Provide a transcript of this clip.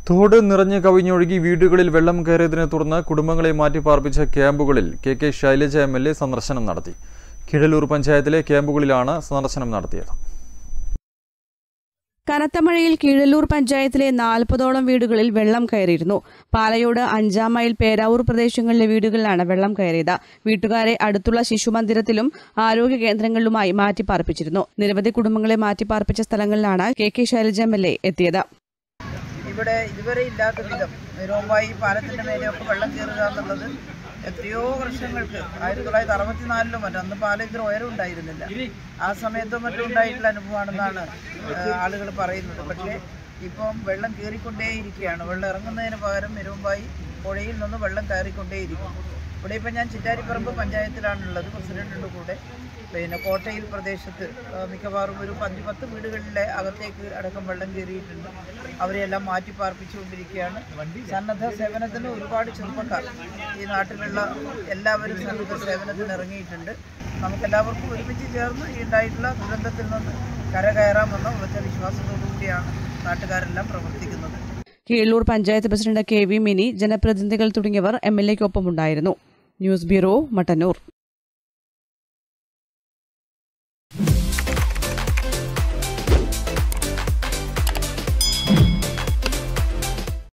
തോട് നിറഞ്ഞു കവിഞ്ഞൊഴുകി വീടുകളിൽ വെള്ളം കയറിയതിനെ തുടർന്ന് കുടുംബങ്ങളെ മാറ്റിപ്പാർപ്പിച്ച ക്യാമ്പുകളിൽ കെ ശൈലജ MLA സന്ദർശനം നടത്തി. കീഴല്ലൂർ പഞ്ചായത്തിലെ ക്യാമ്പുകളിലാണ് സന്ദർശനം നടത്തിയത്. കനത്ത മഴയിൽ കീഴല്ലൂർ പഞ്ചായത്തിലെ 40ഓളം വീടുകളിൽ വെള്ളം കയറിയിരുന്നു. പാലയോട് 5-ാം മൈൽ പേരാവൂർ പ്രദേശങ്ങളിലെ വീടുകളിലാണ് വെള്ളം കയറിയത്. വീട്ടുകാരെ അടുത്തുള്ള ശിശുമന്ദിരത്തിലും ആരോഗ്യ കേന്ദ്രങ്ങളിലുമായി മാറ്റിപ്പാർപ്പിച്ചിരുന്നു. നിരവധി കുടുംബങ്ങളെ മാറ്റിപ്പാർപ്പിച്ച സ്ഥലങ്ങളിലാണ് കെ ശൈലജ MLA എത്തിയത്. ഇവിടെ ഇതുവരെ ഇല്ലാത്ത വിധം നിരോമ്പായി പാലത്തിൻ്റെ മേലെയൊക്കെ വെള്ളം കയറുക എന്നുള്ളത് എത്രയോ വർഷങ്ങൾക്ക് 1964 മറ്റും അന്ന് പാലം ഇത്ര ഉയരം ഉണ്ടായിരുന്നില്ല. ആ സമയത്തോ മറ്റും ഉണ്ടായിട്ടുള്ള അനുഭവമാണെന്നാണ് ആളുകൾ പറയുന്നത്. പക്ഷേ ഇപ്പം വെള്ളം കയറിക്കൊണ്ടേയിരിക്കുകയാണ്. വെള്ളം ഇറങ്ങുന്നതിന് പകരം നിരോമ്പായി പുഴയിൽ നിന്ന് വെള്ളം കയറിക്കൊണ്ടേയിരിക്കും. ഇവിടെ ഇപ്പം ഞാൻ ചിറ്റാരിപ്പറമ്പ് പഞ്ചായത്തിലാണുള്ളത്. പ്രസിഡന്റിൻ്റെ കൂടെ കോട്ടയിൽ പ്രദേശത്ത് മിക്കവാറും ഒരു 10 വീടുകളിലെ അകത്തേക്ക് അടക്കം വെള്ളം കയറിയിട്ടുണ്ട്. അവരെല്ലാം മാറ്റിപ്പാർപ്പിച്ചുകൊണ്ടിരിക്കുകയാണ്. സന്നദ്ധ സേവനത്തിന് ഒരുപാട് ചെറുപ്പക്കാർ ഈ നാട്ടിലുള്ള എല്ലാവരും സന്നദ്ധ സേവനത്തിന് ഇറങ്ങിയിട്ടുണ്ട്. നമുക്കെല്ലാവർക്കും ഒരുമിച്ച് ചേർന്ന് ഈ ഉണ്ടായിട്ടുള്ള ദുരന്തത്തിൽ നിന്ന് കരകയറാമെന്ന ഉറച്ച വിശ്വാസത്തോടുകൂടിയാണ് നാട്ടുകാരെല്ലാം പ്രവർത്തിക്കുന്നത്. കീഴല്ലൂർ പഞ്ചായത്ത് പ്രസിഡന്റ് KV മിനി, ജനപ്രതിനിധികൾ തുടങ്ങിയവർ MLAയ്ക്കൊപ്പമുണ്ടായിരുന്നു. News bureau, Mattannur.